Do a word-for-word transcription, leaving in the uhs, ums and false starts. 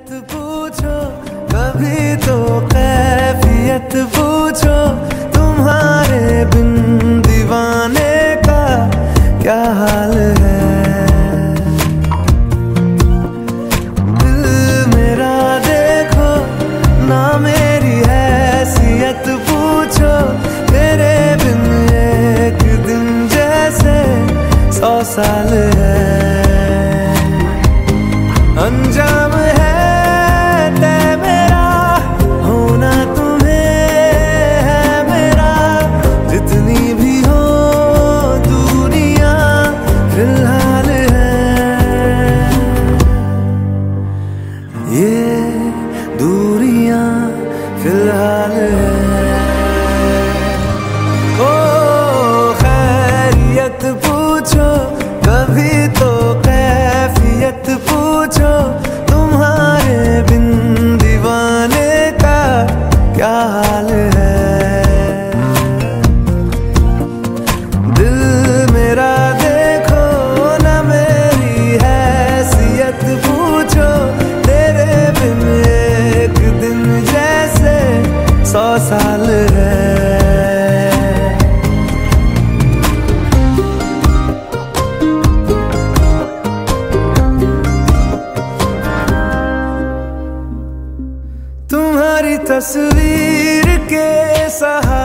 खैरियत पूछो, कभी तो कैफियत पूछो, तुम्हारे बिन दीवाने का क्या हाल है। दिल मेरा देखो ना, मेरी हैसियत पूछो, तेरे बिन एक दिन जैसे सौ साल है। अंजाम है तय मेरा, होना तुम्हें है मेरा, जितनी भी हो दुनिया फिलहाल है। ये दूरियां फिलहाल है। ओ खैरियत पूछो, कभी तो कैफियत पूछो, तुम्हारे बिन दीवाने का क्या हाल है। दिल मेरा देखो ना, मेरी हैसियत पूछो, तेरे बिन एक दिन जैसे सौ साल है। तुम्हारी तस्वीर के सहारे